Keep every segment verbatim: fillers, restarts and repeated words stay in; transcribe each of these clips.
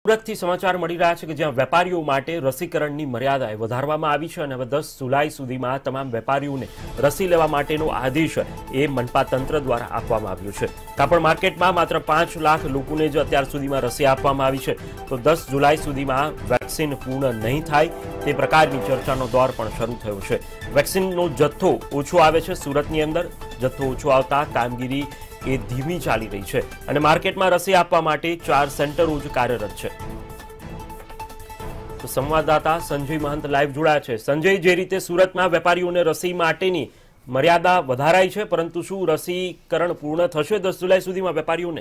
સુરતથી સમાચાર મળી રહ્યા છે કે જ્યાં વેપારીઓ માટે રસીકરણની મર્યાદા વધારવામાં આવી છે અને હવે દસ જુલાઈ સુધીમાં તમામ વેપારીઓને રસી લેવા માટેનો આદેશ એ મનપા તંત્ર દ્વારા આપવામાં આવ્યો છે। કાપડ માર્કેટમાં માત્ર પાંચ લાખ લોકોને જ અત્યાર સુધીમાં રસી આપવામાં આવી છે, તો દસ જુલાઈ સુધીમાં વેક્સિન પૂર્ણ નહીં થાય તે પ્રકારની ચર્ચાનો દોર પણ શરૂ થયો છે। વેક્સિનનો જથ્થો ઓછો આવે છે। સુરતની અંદર જથ્થો ઓછો આવતા કામગીરી એ ધીમી ચાલી રહી છે અને માર્કેટમાં રસી આપવા માટે ચાર સેન્ટરો જ કાર્યરત છે। તો સંવાદદાતા સંજય મહંત લાઈવ જોડાયા છે। સંજય, જે રીતે સુરતમાં વેપારીઓને રસી માટેની મર્યાદા વધારાઈ છે, પરંતુ શું રસીકરણ પૂર્ણ થશે દસ જુલાઈ સુધીમાં વેપારીઓને?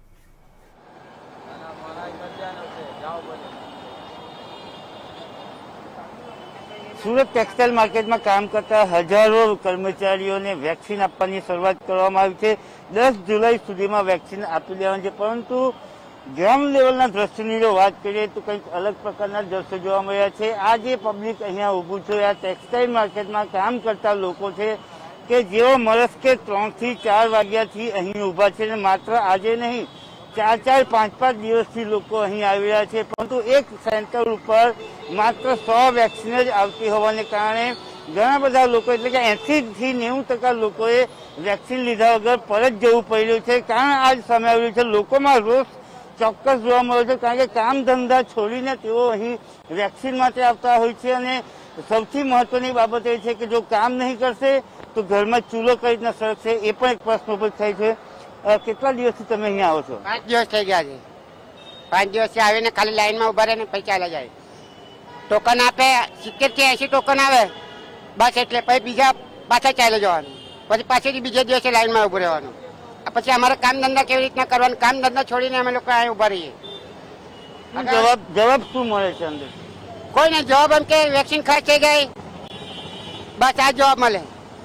સુરત ટેક્સટાઇલ માર્કેટમાં કામ કરતા હજારો કર્મચારીઓને વેક્સિન આપવાની શરૂઆત કરવામાં આવી છે। દસ જુલાઈ સુધીમાં વેક્સિન આપી દેવાની છે, પરંતુ ગ્રાઉન્ડ લેવલના દ્રશ્યની જો વાત કરીએ તો કંઈક અલગ પ્રકારના દ્રશ્યો જોવા મળ્યા છે। આ જે પબ્લિક અહીંયા ઊભું છે, આ ટેક્સટાઇલ માર્કેટમાં કામ કરતા લોકો છે કે જેઓ મળસ કે ત્રણથી ચાર વાગ્યાથી અહીં ઊભા છે અને માત્ર આજે નહીં, ચાર ચાર પાંચ પાંચ દિવસથી લોકો અહીં આવી રહ્યા છે, પરંતુ એક સેન્ટર ઉપર માત્ર સો વેક્સિન જ આવતી હોવાને કારણે ઘણા બધા લોકો એટલે કે એસી થી નેવું ટકા લોકોએ વેક્સિન લીધા વગર પરત જવું પડી રહ્યું છે। કારણ આજ સામે આવ્યું છે, લોકોમાં રોષ ચોક્કસ જોવા મળ્યો છે, કારણ કે કામ ધંધા છોડીને તેઓ અહીં વેક્સિન માટે આવતા હોય છે અને સૌથી મહત્વની બાબત એ છે કે જો કામ નહીં કરશે તો ઘરમાં ચૂલો કઈ રીતના સળગશે, એ પણ એક પ્રશ્ન ઉભો થાય છે। કેટલા દિવસથી તમે અહીંયા આવો છો? પાંચ દિવસ થઈ ગયા છે। પાંચ દિવસથી આવીને ખાલી લાઈનમાં ઉભા રહે ને પછી ચાલ્યા જાય। ટોકન આપે, સિત્તેર થી એસી ટોકન આવે બસ, એટલે પછી બીજા પાછા ચાલ્યા જવાનું, પછી પાછળથી બીજે દિવસે લાઈનમાં ઉભું રહેવાનું। પછી અમારે કામ ધંધા કેવી રીતના કરવાનું? કામ ધંધા છોડીને અમે લોકો અહીં ઉભા રહીએ। જવાબ જવાબ શું મળે છે અંદર? કોઈ ને જવાબ એમ કે વેક્સિન ખાસ થઈ ગઈ, બસ આ જવાબ મળે।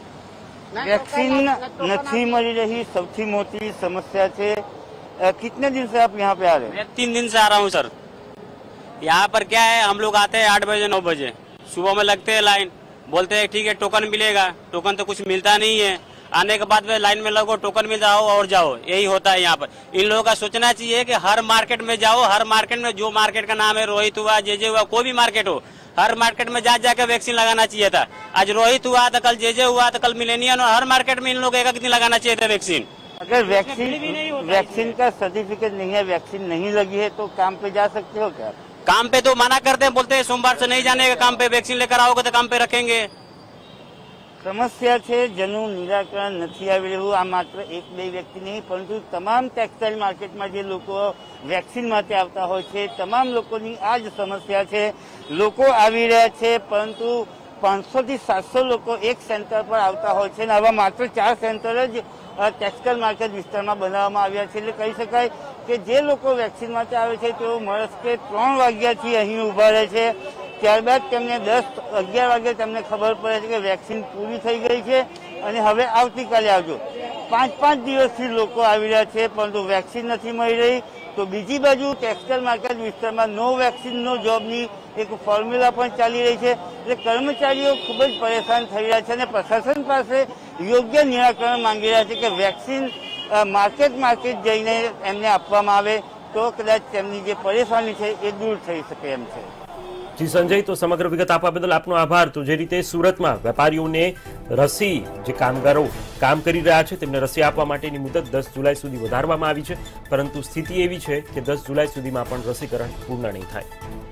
वैक्सीन नहीं मिल रही, सबसे मोटी समस्या है। कितने दिन से आप यहाँ पे आ रहे हैं? मैं तीन दिन से आ रहा हूँ सर। यहाँ पर क्या है, हम लोग आते हैं आठ बजे नौ बजे, सुबह में लगते हैं लाइन, बोलते हैं ठीक है टोकन मिलेगा, टोकन तो कुछ मिलता नहीं है। आने के बाद में लाइन में लगो, टोकन मिल जाओ और जाओ, यही होता है यहाँ पर। इन लोगों का सोचना चाहिए कि हर मार्केट में जाओ, हर मार्केट में जो मार्केट का नाम है, रोहित हुआ, जे जे हुआ, कोई भी मार्केट हो, हर मार्केट में जा जाकर वैक्सीन लगाना चाहिए था। आज रोहित हुआ तो कल जे जे हुआ तो कल मिलेनियम, और हर मार्केट में इन लोगों एक दिन लगाना चाहिए था वैक्सीन। अगर वैक्सीन वैक्सीन का सर्टिफिकेट नहीं है, वैक्सीन नहीं लगी है, तो काम पे जा सकते हो क्या? काम पे तो मना करते हैं, बोलते हैं सोमवार से नहीं जाने का काम पे, वैक्सीन लेकर आओगे तो काम पे रखेंगे। समस्या है जेનું નિરાકરણ નથી આવી રહ્યું। આ માત્ર એક બે વ્યક્તિ નહીં, પરંતુ તમામ ટેક્સટાઇલ માર્કેટમાં જે લોકો વેક્સિન માટે આવતા હોય છે, તમામ લોકોની આ જ સમસ્યા છે। લોકો આવી રહ્યા છે, પરંતુ પાંચસો થી સાતસો લોકો એક સેન્ટર પર આવતા હોય છે અને આવા માત્ર ચાર સેન્ટર જ ટેક્સટાઇલ માર્કેટ વિસ્તારમાં બનાવવામાં આવ્યા છે। એટલે કહી શકાય કે જે લોકો વેક્સિન માટે આવે છે તેઓ મળસ કે ત્રણ વાગ્યાથી અહીં ઊભા રહે છે, ત્યારબાદ તેમને દસ અગિયાર વાગે તેમને ખબર પડે છે કે વેક્સિન પૂરી થઈ ગઈ છે અને હવે આવતીકાલે આવજો। પાંચ પાંચ દિવસથી લોકો આવી રહ્યા છે, પરંતુ વેક્સિન નથી મળી રહી। તો બીજી બાજુ ટેક્સટાઇલ માર્કેટ વિસ્તારમાં નો વેક્સિન નો જોબની એક ફોર્મ્યુલા પણ ચાલી રહી છે। એટલે કર્મચારીઓ ખૂબ જ પરેશાન થઈ રહ્યા છે અને પ્રશાસન પાસે યોગ્ય નિરાકરણ માંગી રહ્યા છે કે વેક્સિન માર્કેટ માર્કેટ જઈને એમને આપવામાં આવે તો કદાચ તેમની જે પરેશાની છે એ દૂર થઈ શકે એમ છે। જી સંજય, તો સમગ્ર વિગત આપવા બદલ આપનો આભાર। તો જે રીતે સુરતમાં વેપારીઓને રસી, જે કામગારો કામ કરી રહ્યા છે તેમને રસી આપવા માટેની મુદત દસ જુલાઈ સુધી વધારવામાં આવી છે, પરંતુ સ્થિતિ એવી છે કે દસ જુલાઈ સુધીમાં પણ રસીકરણ પૂર્ણ નહીં થાય।